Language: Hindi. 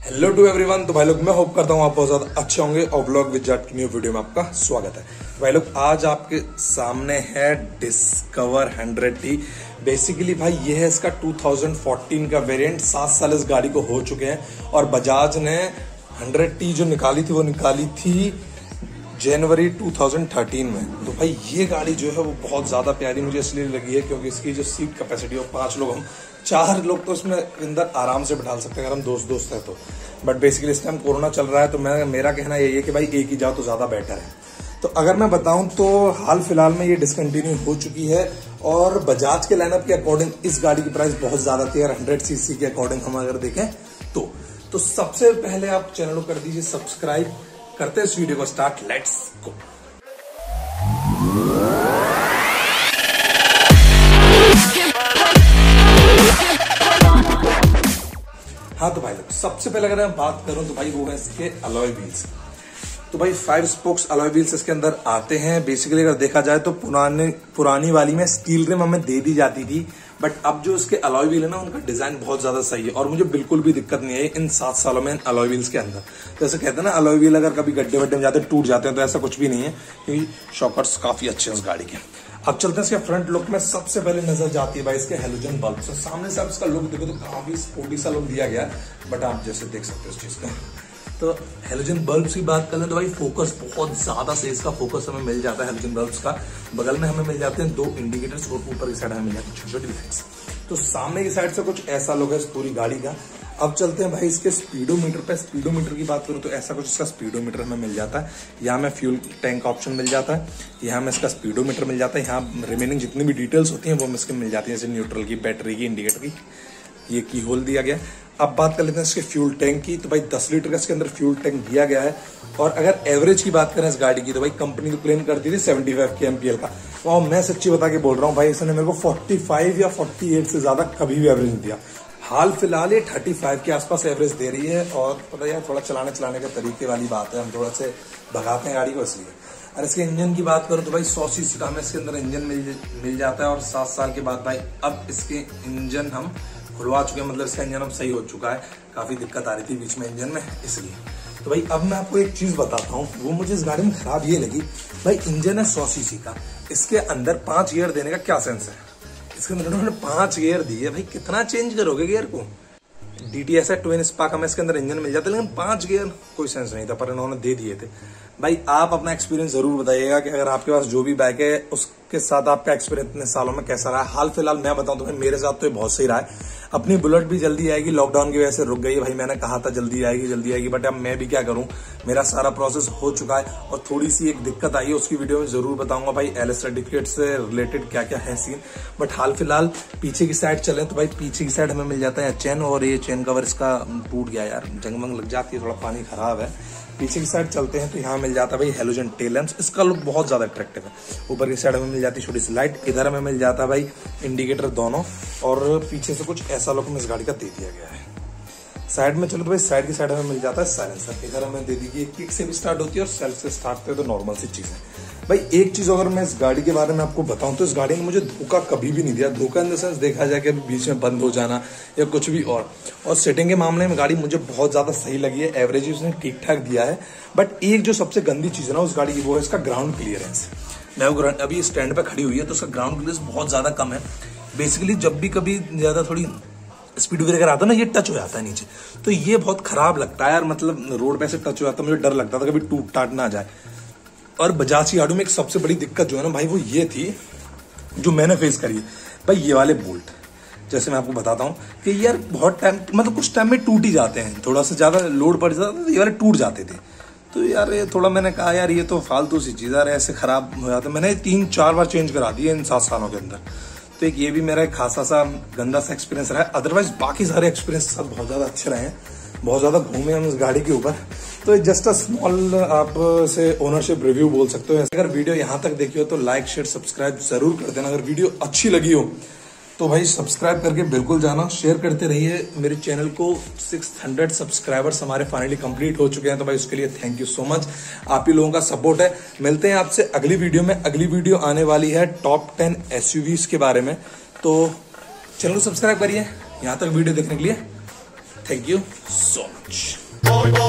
Hello to everyone. तो भाई लोग मैं होप करता हूँ आप बहुत ज्यादा अच्छे होंगे और ब्लॉग विद जाट की न्यू वीडियो में आपका स्वागत है। तो भाई लोग आज आपके सामने है डिस्कवर 100T। बेसिकली भाई ये है इसका 2014 का वेरिएंट। 7 साल इस गाड़ी को हो चुके हैं और बजाज ने 100T जो निकाली थी वो निकाली थी जनवरी 2013 में। तो भाई ये गाड़ी जो है वो बहुत ज्यादा प्यारी मुझे इसलिए लगी है क्योंकि इसकी जो सीट कैपेसिटी है 5 लोग, हम 4 लोग तो इसमें अंदर आराम से बैठा सकते हैं अगर हम दोस्त है तो। बट बेसिकली इस टाइम कोरोना चल रहा है तो मेरा कहना यही है कि भाई एक ही जाओ तो ज्यादा बेटर है। तो अगर मैं बताऊं तो हाल फिलहाल में ये डिसकंटिन्यू हो चुकी है और बजाज के लाइनअप के अकॉर्डिंग इस गाड़ी की प्राइस बहुत ज्यादा थी। अगर 100cc के अकॉर्डिंग हम अगर देखें तो सबसे पहले आप चैनल को कर दीजिए सब्सक्राइब। करते हैं इस वीडियो को स्टार्ट, लेट्स गो। हाँ तो भाई लोग सबसे पहले अगर मैं बात करूं तो भाई वो है इसके अलॉय व्हील्स। तो भाई 5 स्पोक्स अलॉय व्हील्स इसके अंदर आते हैं। बेसिकली अगर देखा जाए तो पुरानी वाली में स्टील रिम हमें दे दी जाती थी, बट अब जो इसके अलॉय व्हील है ना उनका डिजाइन बहुत ज्यादा सही है और मुझे बिल्कुल भी दिक्कत नहीं है इन 7 सालों में अलॉय व्हील्स के अंदर। जैसे कहते हैं ना अलॉय व्हील अगर कभी गड्ढे वड्ढे में जाते टूट जाते हैं, तो ऐसा कुछ भी नहीं है क्योंकि शॉकर्स काफी अच्छे हैं उस गाड़ी के। अब चलते हैं इसके फ्रंट लुक में। सबसे पहले नजर जाती है भाई इसके हेलोजन बल्ब से। सामने से आप इसका लुक देखो तो काफी स्पोर्टी सा लुक दिया गया, बट आप जैसे देख सकते हो इस चीज का। तो हेलोजन बल्ब की बात करें तो भाई फोकस बहुत ज्यादा से इसका फोकस हमें मिल जाता है हेलोजन बल्ब्स का। बगल में हमें मिल जाते हैं 2 इंडिकेटर्स और ऊपर की साइड हमें मिल जाती है छोटी छोटी लाइट्स। तो सामने की साइड से कुछ ऐसा लुक है इस पूरी गाड़ी का। अब चलते हैं भाई इसके स्पीडोमीटर पे। स्पीडोमीटर की बात करूं तो ऐसा कुछ इसका स्पीडोमीटर हमें मिल जाता है। यहाँ में फ्यूल टैंक ऑप्शन मिल जाता है, यहाँ में इसका स्पीडोमीटर मिल जाता है, यहाँ रिमेनिंग जितनी भी डिटेल्स होती हैं वो इसके मिल जाती है, जैसे न्यूट्रल की, बैटरी की, इंडिकेटर की। ये की होल दिया गया। अब बात कर लेते हैं इसके फ्यूल टैंक की। तो भाई 10 लीटर का इसके अंदर फ्यूल टैंक दिया गया है और अगर एवरेज की बात करें इस गाड़ी की तो भाई कंपनी तो क्लेम करती थी 75 kmpl का, और मैं सच्ची बता के बोल रहा हूँ भाई इसने मेरे को 45 या 48 से ज्यादा कभी भी एवरेज नहीं दिया। हाल फिलहाल ये 35 के आसपास एवरेज दे रही है और पता यार थोड़ा चलाने के तरीके वाली बात है, हम थोड़ा से भगाते हैं गाड़ी को इसलिए। और इसके इंजन की बात करूं तो भाई 100cc का हमें इसके अंदर इंजन मिल जाता है और 7 साल के बाद भाई अब इसके इंजन हम खुलवा चुके हैं, मतलब इसका इंजन अब सही हो चुका है। काफी दिक्कत आ रही थी बीच में इंजन में इसलिए। तो भाई अब मैं आपको एक चीज बताता हूँ, वो मुझे इस गाड़ी में खराब ये लगी। भाई इंजन है 100cc का, इसके अंदर 5 गियर देने का क्या सेंस है? इसके अंदर उन्होंने 5 गियर दिए, भाई कितना चेंज करोगे गियर को? DTS है ट्विन स्पार्क हमें इसके अंदर इंजन मिल जाता है, लेकिन 5 गियर कोई सेंस नहीं था, पर इन्होंने दे दिए थे। भाई आप अपना एक्सपीरियंस जरूर बताइएगा कि अगर आपके पास जो भी बाइक है उसके साथ आपका एक्सपीरियंस इतने सालों में कैसा रहा है। हाल फिलहाल मैं बताऊं तो भाई मेरे साथ तो ये बहुत सही रहा है। अपनी बुलेट भी जल्दी आएगी, लॉकडाउन की वजह से रुक गई है। भाई मैंने कहा था जल्दी आएगी, बट अब मैं भी क्या करूं, मेरा सारा प्रोसेस हो चुका है और थोड़ी सी एक दिक्कत आई है, उसकी वीडियो में जरूर बताऊंगा भाई LS सर्टिफिकेट से रिलेटेड क्या क्या है सीन। बट हाल फिलहाल पीछे की साइड चले तो भाई पीछे की साइड हमें मिल जाता है चेन, और ये चेन कवर इसका टूट गया यार, जंग लग जाती है, थोड़ा पानी खराब है। पीछे की साइड चलते हैं तो यहाँ मिल जाता है भाई हेलोजन टेल लैंप्स। इसका लुक बहुत ज्यादा अट्रैक्टिव है। ऊपर की साइड हमें मिल जाती है छोटी सी लाइट, इधर हमें मिल जाता है भाई इंडिकेटर दोनों, और पीछे से कुछ ऐसा लुक में इस गाड़ी का दे दिया गया है। साइड में चलो तो भाई साइड की साइड हमें मिल जाता है साइलेंसर। इधर हमें दे दी गई किक से भी स्टार्ट होती है और सेल्फ से स्टार्ट होती है, तो नॉर्मल सी चीज है। भाई एक चीज अगर मैं इस गाड़ी के बारे में आपको बताऊं तो इस गाड़ी ने मुझे धोखा कभी भी नहीं दिया। धोखा इन द सेंस देखा जाए कि अभी बीच में बंद हो जाना या कुछ भी और सेटिंग के मामले में गाड़ी मुझे बहुत ज्यादा सही लगी है। एवरेज उसने ठीक ठाक दिया है, बट एक जो सबसे गंदी चीज है ना उस गाड़ी की वो है इसका ग्राउंड क्लियरेंस। मैं अभी स्टैंड पे खड़ी हुई है तो उसका ग्राउंड क्लियरेंस बहुत ज्यादा कम है। बेसिकली जब भी कभी ज्यादा थोड़ी स्पीड ब्रेकर आता है ना, ये टच हो जाता है नीचे, तो ये बहुत खराब लगता है यार। मतलब रोड पे से टच हो जाता है, मुझे डर लगता था कभी टूट टाट ना जाए। और बजाज की गाड़ी में एक सबसे बड़ी दिक्कत जो है ना भाई वो ये थी जो मैंने फेस करी है भाई, ये वाले बोल्ट। जैसे मैं आपको बताता हूँ कि यार बहुत टाइम, मतलब कुछ टाइम में टूट ही जाते हैं, थोड़ा सा ज्यादा लोड पड़ जाता है तो ये वाले टूट जाते थे। तो यार ये थोड़ा मैंने कहा यार ये तो फालतू सी चीज है, ऐसे खराब हो जाता है। मैंने 3-4 बार चेंज करा दिए इन 7 सालों के अंदर। तो एक ये भी मेरा एक खासा सा गंदा सा एक्सपीरियंस रहा है। अदरवाइज बाकी सारे एक्सपीरियंस सब बहुत ज्यादा अच्छे रहे हैं, बहुत ज्यादा घूमे हम इस गाड़ी के ऊपर। तो जस्ट अ स्मॉल आप से ओनरशिप रिव्यू बोल सकते हो। अगर वीडियो यहाँ तक देखी हो तो लाइक शेयर सब्सक्राइब जरूर कर देना। अगर वीडियो अच्छी लगी हो तो भाई सब्सक्राइब करके बिल्कुल जाना, शेयर करते रहिए। मेरे चैनल को 600 सब्सक्राइबर्स हमारे फाइनली कंप्लीट हो चुके हैं, तो भाई उसके लिए थैंक यू सो मच। आप ही लोगों का सपोर्ट है। मिलते हैं आपसे अगली वीडियो में। अगली वीडियो आने वाली है टॉप 10 SUVs के बारे में, तो चैनल को सब्सक्राइब करिए। यहाँ तक वीडियो देखने के लिए थैंक यू सो मच।